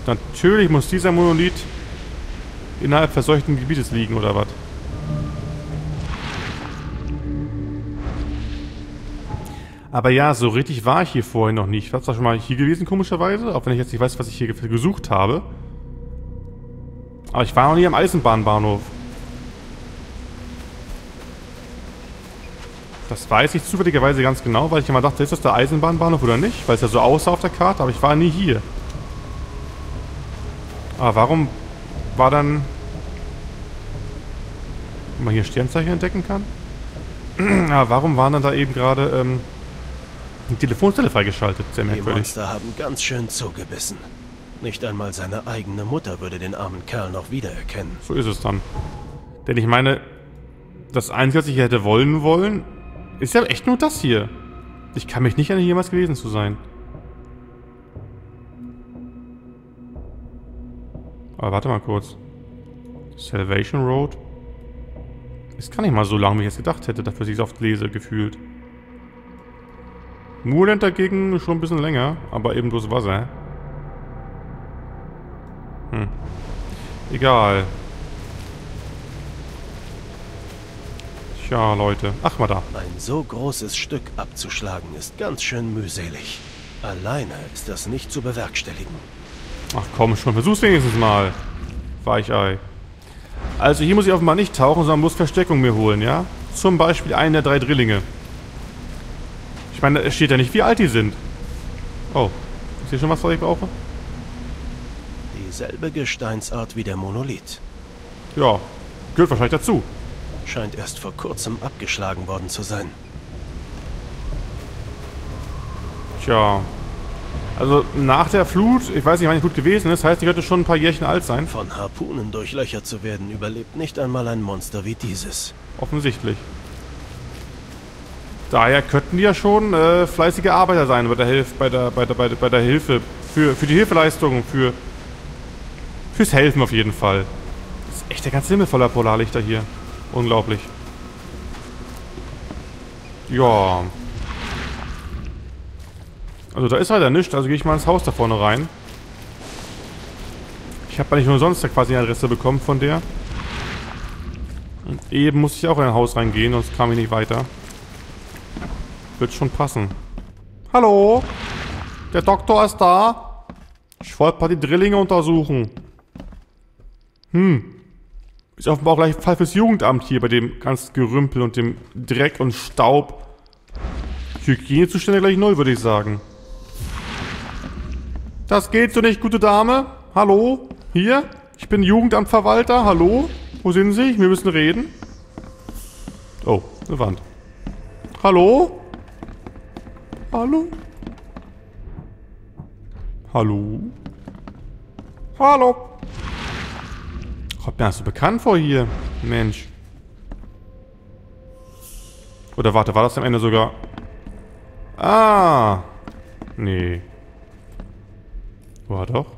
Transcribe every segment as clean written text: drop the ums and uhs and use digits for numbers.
natürlich muss dieser Monolith innerhalb verseuchten Gebietes liegen, oder was? Aber ja, so richtig war ich hier vorhin noch nicht. Ich war zwar schon mal hier gewesen, komischerweise, auch wenn ich jetzt nicht weiß, was ich hier gesucht habe. Aber ich war noch nie am Eisenbahnbahnhof. Das weiß ich zufälligerweise ganz genau, weil ich immer dachte, ist das der Eisenbahnbahnhof oder nicht? Weil es ja so aussah auf der Karte, aber ich war nie hier. Aber warum war dann... Wenn man hier Sternzeichen entdecken kann? Aber warum waren dann da eben gerade die Telefonzelle freigeschaltet? Sehr merkwürdig. Die Monster haben ganz schön zugebissen. Nicht einmal seine eigene Mutter würde den armen Kerl noch wiedererkennen. So ist es dann. Denn ich meine, das Einzige, was ich hier hätte wollen, ist ja echt nur das hier. Ich kann mich nicht erinnern, jemals gewesen zu sein. Aber warte mal kurz. Salvation Road? Ist gar nicht mal so lang, wie ich jetzt gedacht hätte, dafür, dass ich es oft lese, gefühlt. Moorland dagegen schon ein bisschen länger, aber eben bloß Wasser. Egal. Tja, Leute. Ach, mal da. Ein so großes Stück abzuschlagen ist ganz schön mühselig. Alleine ist das nicht zu bewerkstelligen. Ach komm schon, versuch's wenigstens mal. Weichei. Also hier muss ich offenbar nicht tauchen, sondern muss Versteckung mir holen, ja? Zum Beispiel einen der 3 Drillinge. Ich meine, es steht ja nicht, wie alt die sind. Oh, ist hier schon was, was ich brauche? Dieselbe Gesteinsart wie der Monolith. Ja, gehört wahrscheinlich dazu. Scheint erst vor kurzem abgeschlagen worden zu sein. Tja. Also nach der Flut, ich weiß nicht, wann die Flut gewesen ist, heißt, die könnte schon ein paar Jährchen alt sein. Von Harpunen durchlöchert zu werden, überlebt nicht einmal ein Monster wie dieses. Offensichtlich. Daher könnten die ja schon fleißige Arbeiter sein bei der Hilfe. Für die Hilfeleistung, fürs Helfen auf jeden Fall. Das ist echt der ganze Himmel voller Polarlichter hier. Unglaublich. Ja. Also da ist halt ja nichts, also gehe ich mal ins Haus da vorne rein. Ich habe ja nicht nur sonst quasi eine Adresse bekommen von der. Und eben musste ich auch in ein Haus reingehen, sonst kam ich nicht weiter. Wird schon passen. Hallo? Der Doktor ist da. Ich wollte mal die Drillinge untersuchen. Ist offenbar auch gleich Fall fürs Jugendamt hier bei dem ganzen Gerümpel und dem Dreck und Staub. Hygienezustände gleich 0, würde ich sagen. Das geht so nicht, gute Dame. Hallo? Hier? Ich bin Jugendamtverwalter. Hallo? Wo sind Sie? Wir müssen reden. Oh, eine Wand. Hallo? Hallo? Hallo? Hallo? Kommt mir das so bekannt vor hier? Mensch. Oder warte, war das am Ende sogar... Ah. Nee. War doch.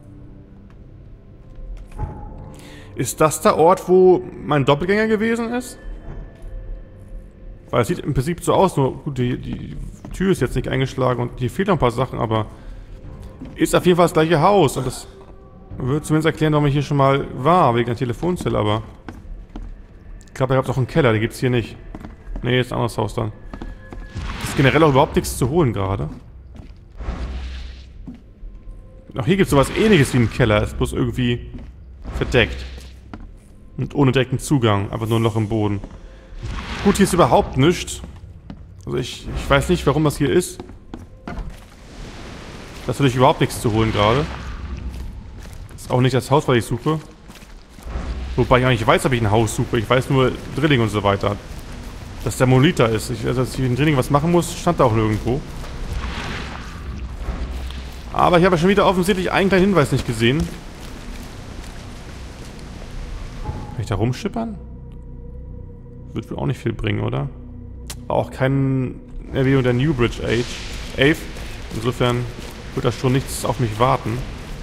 Ist das der Ort, wo mein Doppelgänger gewesen ist? Weil es sieht im Prinzip so aus, nur gut, die Tür ist jetzt nicht eingeschlagen und hier fehlen noch ein paar Sachen, aber ist auf jeden Fall das gleiche Haus und das würde zumindest erklären, warum ich hier schon mal war, wegen der Telefonzelle, aber ich glaube, da gab es auch einen Keller, den gibt es hier nicht. Nee, ist ein anderes Haus dann. Ist generell auch überhaupt nichts zu holen gerade. Auch hier gibt es sowas Ähnliches wie einen Keller, ist bloß irgendwie verdeckt. Und ohne direkten Zugang, einfach nur ein Loch im Boden. Gut, hier ist überhaupt nichts. Also ich weiß nicht, warum das hier ist. Da ist natürlich überhaupt nichts zu holen gerade. Ist auch nicht das Haus, was ich suche. Wobei ich auch nicht weiß, ob ich ein Haus suche. Ich weiß nur Drilling und so weiter. Dass der Monolith da ist. Also, dass ich in Drilling was machen muss, stand da auch nirgendwo. Aber ich habe schon wieder offensichtlich einen kleinen Hinweis nicht gesehen. Kann ich da rumschippern? Wird wohl auch nicht viel bringen, oder? Auch keine Erwähnung der New Bridge Ave. Insofern wird da schon nichts auf mich warten.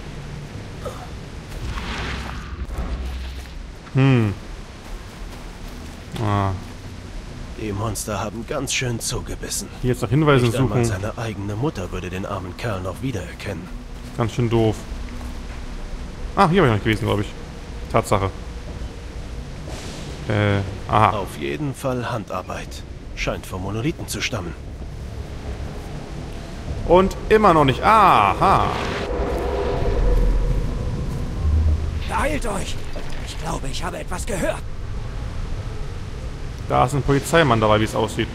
Die Monster haben ganz schön zugebissen. Hier jetzt nach Hinweisen Nicht einmal suchen. seine eigene Mutter würde den armen Kerl noch wiedererkennen. Ganz schön doof. Ah, hier war ich noch gewesen, glaube ich. Tatsache. Aha. Auf jeden Fall Handarbeit. Scheint vom Monolithen zu stammen. Und immer noch nicht. Aha. Beeilt euch! Ich glaube, ich habe etwas gehört. Da ist ein Polizeimann dabei, wie es aussieht.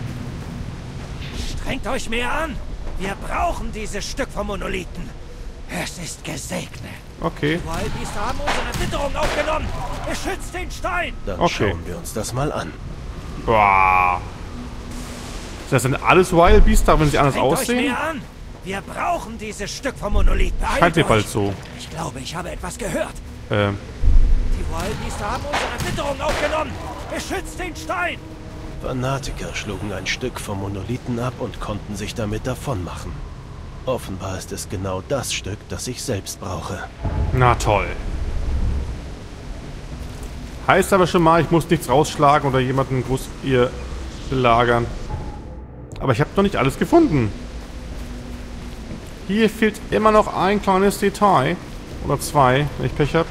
Strengt euch mehr an! Wir brauchen dieses Stück vom Monolithen. Es ist gesegnet. Okay. Die Wildbiester haben unsere Witterung aufgenommen. Beschützt den Stein! Dann Okay. schauen wir uns das mal an. Boah. Das sind alles Wildbiester, wenn sie anders Strengt euch aussehen? mehr an! Wir brauchen dieses Stück vom Monolithen. Beeilt Scheint mir euch. bald so. Ich glaube, ich habe etwas gehört. Ähm. Die Wildbiester haben unsere Witterung aufgenommen. Beschützt den Stein! Fanatiker schlugen ein Stück vom Monolithen ab und konnten sich damit davonmachen. Offenbar ist es genau das Stück, das ich selbst brauche. Na toll. Heißt aber schon mal, ich muss nichts rausschlagen oder jemanden groß ihr belagern. Aber ich habe noch nicht alles gefunden. Hier fehlt immer noch ein kleines Detail. Oder zwei, wenn ich Pech habe.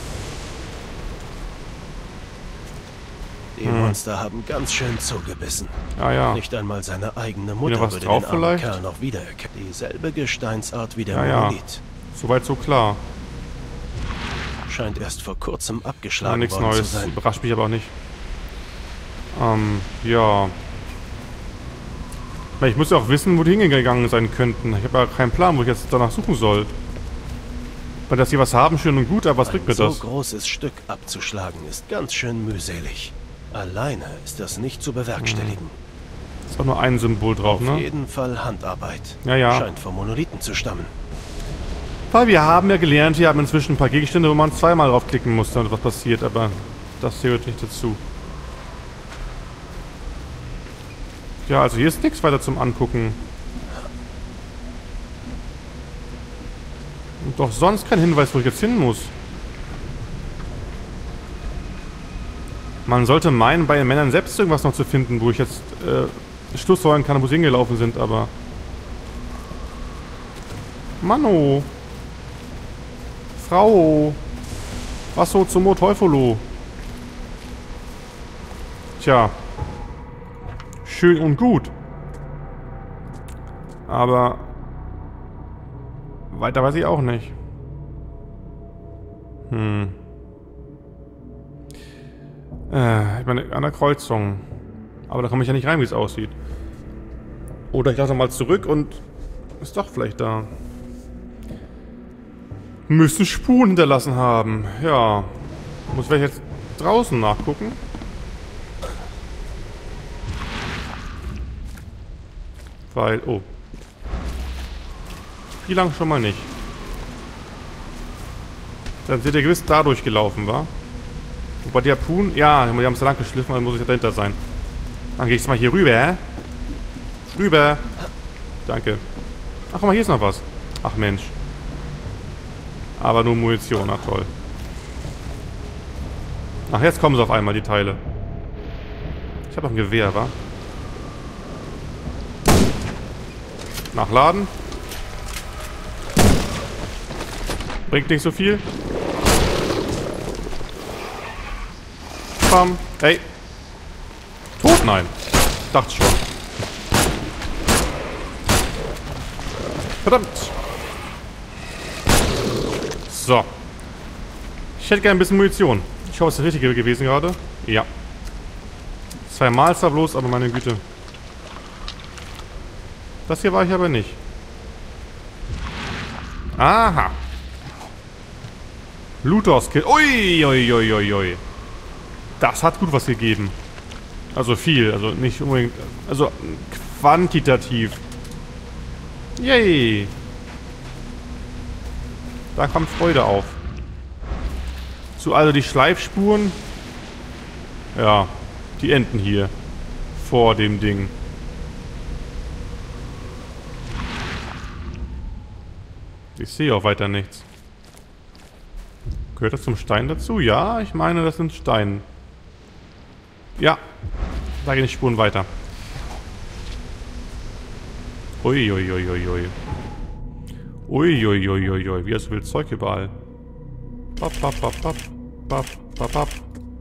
Die Monster haben ganz schön zugebissen. Ja, ja. Nicht einmal seine eigene Wieder Mutter was würde drauf den armen vielleicht? Kerl noch wiedererkennen. Dieselbe Gesteinsart wie der Ja, ja. Monolith. Soweit so klar. Scheint erst vor kurzem Ja, abgeschlagen nichts worden zu Neues. sein. Überrascht mich aber auch nicht. Ja. Ich muss ja auch wissen, wo die hingegangen sein könnten. Ich habe ja keinen Plan, wo ich jetzt danach suchen soll. Weil dass sie was haben, schön und gut, aber was bringt mir Ein so das? großes Stück abzuschlagen ist ganz schön mühselig. Alleine ist das nicht zu bewerkstelligen. Ist auch nur ein Symbol drauf, Auf ne? jeden Fall Handarbeit. Ja, ja. Scheint vom Monolithen zu stammen. Weil wir haben ja gelernt, wir haben inzwischen ein paar Gegenstände, wo man zweimal draufklicken muss, damit was passiert, aber das zählt nicht dazu. Ja, also hier ist nichts weiter zum Angucken. Und doch sonst kein Hinweis, wo ich jetzt hin muss. Man sollte meinen, bei den Männern selbst irgendwas noch zu finden, wo ich jetzt schlussfolgern kann, wo sie hingelaufen sind, aber... Manno! Frau! Was so zum Teufelo? Tja. Schön und gut. Aber... weiter weiß ich auch nicht. Ich meine, an der Kreuzung. Aber da komme ich ja nicht rein, wie es aussieht. Oder ich lasse mal zurück und... ist doch vielleicht da. Müssen Spuren hinterlassen haben. Ja. Muss vielleicht jetzt draußen nachgucken. Weil... oh. Hier lang schon mal nicht. Dann sind ihr gewiss da durchgelaufen, wa? Wobei die Harpunen... ja, die haben es lang geschliffen, dann muss ich ja dahinter sein. Dann gehe ich mal hier rüber. Rüber. Danke. Ach, guck mal, hier ist noch was. Ach, Mensch. Aber nur Munition, ach toll. Ach, jetzt kommen sie auf einmal, die Teile. Ich habe noch ein Gewehr, wa? Nachladen. Bringt nicht so viel. Bam. Hey. Tot? Nein. Dachte schon. Verdammt. So. Ich hätte gerne ein bisschen Munition. Ich hoffe, es ist das Richtige gewesen gerade. Ja. Zweimal zwar bloß, aber meine Güte. Das hier war ich aber nicht. Aha. Luthors Kill. Ui, ui, ui, ui, ui. Das hat gut was gegeben. Also viel, also nicht unbedingt... also quantitativ. Yay. Da kommt Freude auf. So, also die Schleifspuren. Ja, die enden hier. Vor dem Ding. Ich sehe auch weiter nichts. Gehört das zum Stein dazu? Ja, ich meine, das sind Steine. Ja. Da gehen die Spuren weiter. Uiuiuiui. Uiuiuiui. Wie hast du viel Zeug überall? Bap, bap, bap, bap. Bap, bap, bap.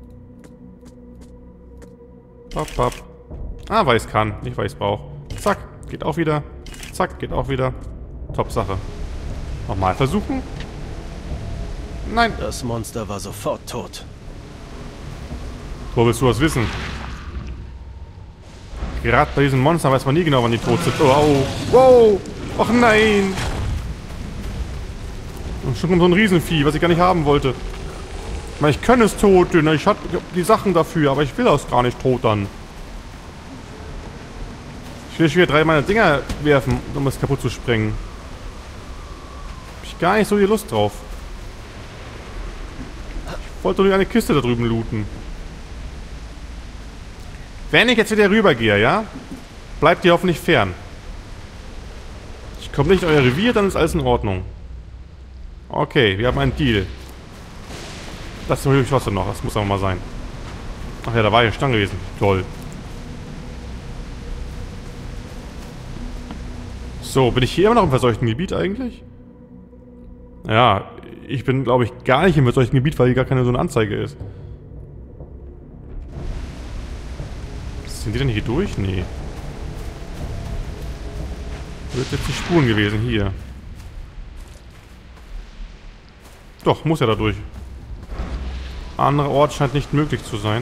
Bap, bap. Ah, weil ich es kann, nicht weil ich es brauche. Zack, geht auch wieder. Zack, geht auch wieder. Top-Sache. Nochmal versuchen. Nein. Das Monster war sofort tot. Wo willst du was wissen? Gerade bei diesen Monstern weiß man nie genau, wann die tot sind. Oh, oh. Wow. Ach nein. Und schon kommt so ein Riesenvieh, was ich gar nicht haben wollte. Ich meine, ich kann es tot, ne? Ich hab die Sachen dafür, aber ich will das gar nicht tot dann. Ich will schon wieder 3 meiner Dinger werfen, um es kaputt zu sprengen. Hab ich gar nicht so die Lust drauf. Ich wollte nur eine Kiste da drüben looten. Wenn ich jetzt wieder rübergehe, ja? Bleibt ihr hoffentlich fern. Ich komme nicht in euer Revier, dann ist alles in Ordnung. Okay, wir haben einen Deal. Das ist natürlich trotzdem noch, das muss aber mal sein. Ach ja, da war ja Stange gewesen. Toll. So, bin ich hier immer noch im verseuchten Gebiet eigentlich? Ja, ich bin, glaube ich, gar nicht im verseuchten Gebiet, weil hier gar keine so eine Anzeige ist. Sind die denn hier durch? Nee. Wird jetzt die Spuren gewesen, hier. Doch, muss ja da durch. Anderer Ort scheint nicht möglich zu sein.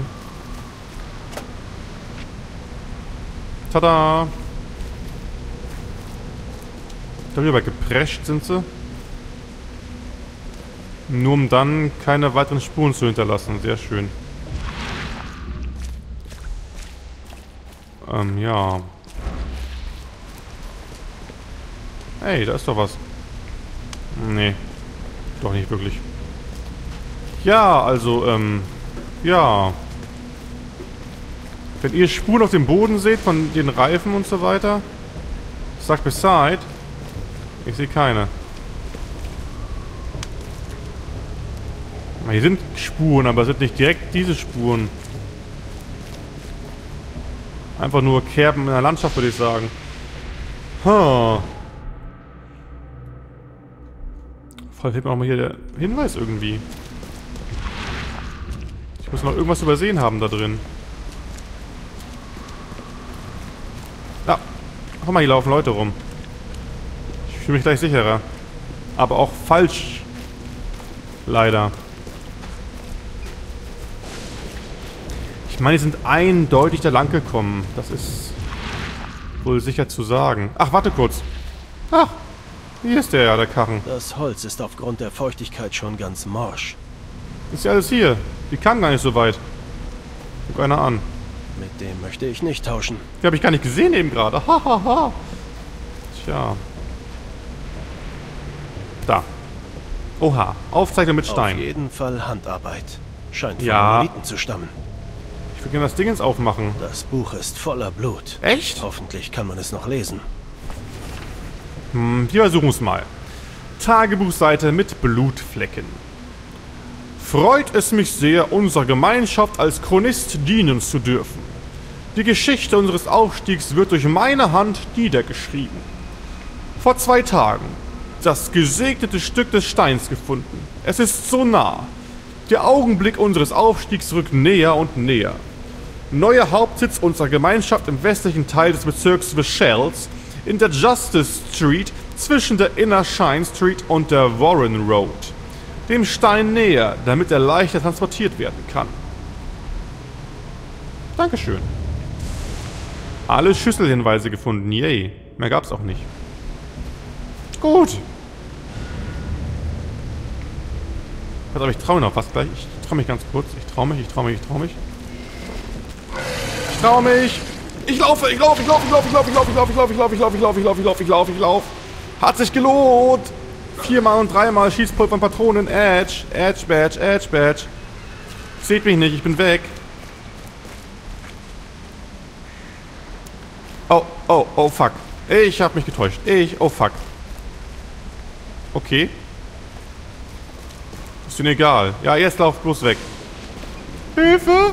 Tada! Darüber geprescht sind sie. Nur um dann keine weiteren Spuren zu hinterlassen. Sehr schön. Ja. Hey, da ist doch was. Nee. Doch nicht wirklich. Ja, also, ja. Wenn ihr Spuren auf dem Boden seht, von den Reifen und so weiter, sagt Bescheid. Ich sehe keine. Hier sind Spuren, aber es sind nicht direkt diese Spuren. Einfach nur Kerben in der Landschaft, würde ich sagen. Huh. Voll fehlt mir auch mal hier der Hinweis irgendwie. Ich muss noch irgendwas übersehen haben da drin. Ja. Guck mal, hier laufen Leute rum. Ich fühle mich gleich sicherer. Aber auch falsch. Leider. Ich meine, die sind eindeutig da lang gekommen. Das ist wohl sicher zu sagen. Ach, warte kurz. Ach, hier ist der Karren. Das Holz ist aufgrund der Feuchtigkeit schon ganz morsch. Ist ja alles hier. Die kam gar nicht so weit. Guck einer an. Mit dem möchte ich nicht tauschen. Die habe ich gar nicht gesehen eben gerade. Hahaha. Tja. Da. Oha. Aufzeichnung mit Stein. Auf jeden Fall Handarbeit. Scheint von Ja. Monolithen zu stammen. Ich will gerne das Dingens aufmachen. Das Buch ist voller Blut. Echt? Hoffentlich kann man es noch lesen. Wir versuchen es mal. Tagebuchseite mit Blutflecken. Freut es mich sehr, unserer Gemeinschaft als Chronist dienen zu dürfen. Die Geschichte unseres Aufstiegs wird durch meine Hand niedergeschrieben. Vor 2 Tagen das gesegnete Stück des Steins gefunden. Es ist so nah. Der Augenblick unseres Aufstiegs rückt näher und näher. Neuer Hauptsitz unserer Gemeinschaft im westlichen Teil des Bezirks The Shells in der Justice Street zwischen der Inner Shine Street und der Warren Road. Dem Stein näher, damit er leichter transportiert werden kann. Dankeschön. Alle Schlüsselhinweise gefunden, yay. Mehr gab's auch nicht. Gut. Aber ich traue noch was gleich. Ich traue mich ganz kurz. Ich traue mich. Ich laufe. Hat sich gelohnt. 4-mal und 3-mal Schießpulver und Patronen. Edge Badge. Seht mich nicht, ich bin weg. Oh, fuck. Ich hab mich getäuscht. Oh, fuck. Okay. Ist ihnen egal. Ja, jetzt lauft bloß weg. Hilfe!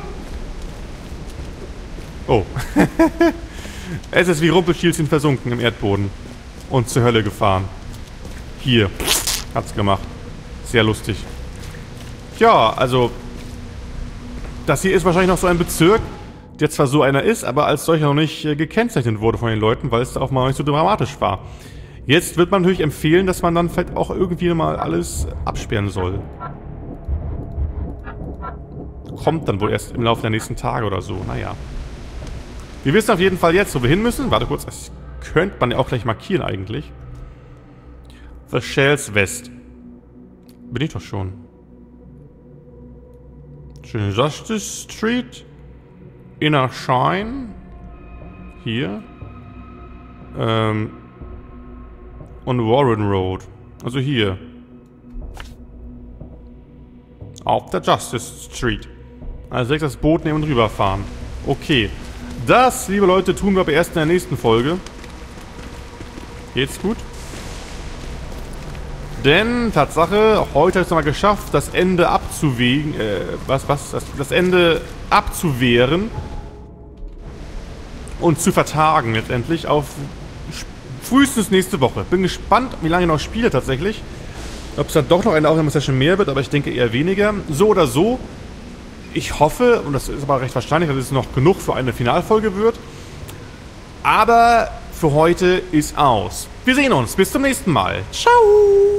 Oh. Es ist wie Rumpelstilzchen versunken im Erdboden. Und zur Hölle gefahren. Hier. Hat's gemacht. Sehr lustig. Ja, also... Das hier ist wahrscheinlich noch so ein Bezirk, der zwar so einer ist, aber als solcher noch nicht gekennzeichnet wurde von den Leuten, weil es da auch mal nicht so dramatisch war. Jetzt wird man natürlich empfehlen, dass man dann vielleicht auch irgendwie mal alles absperren soll. Kommt dann wohl erst im Laufe der nächsten Tage oder so, naja. Wir wissen auf jeden Fall jetzt, wo wir hin müssen. Warte kurz, das könnte man ja auch gleich markieren eigentlich. The Shells West. Bin ich doch schon. Justice Street. Inner Shine. Hier. Und Warren Road. Also hier. Auf der Justice Street. Also direkt das Boot nehmen und rüberfahren. Okay. Das, liebe Leute, tun wir aber erst in der nächsten Folge. Geht's gut? Denn, Tatsache, heute habe ich es nochmal geschafft, das Ende abzuwägen, das Ende abzuwehren und zu vertagen letztendlich auf frühestens nächste Woche. Bin gespannt, wie lange ich noch spiele tatsächlich. Ob es dann doch noch eine Aufnahmesession mehr wird, aber ich denke eher weniger. So oder so, ich hoffe, und das ist aber recht wahrscheinlich, dass es noch genug für eine Finalfolge wird. Aber für heute ist aus. Wir sehen uns. Bis zum nächsten Mal. Ciao!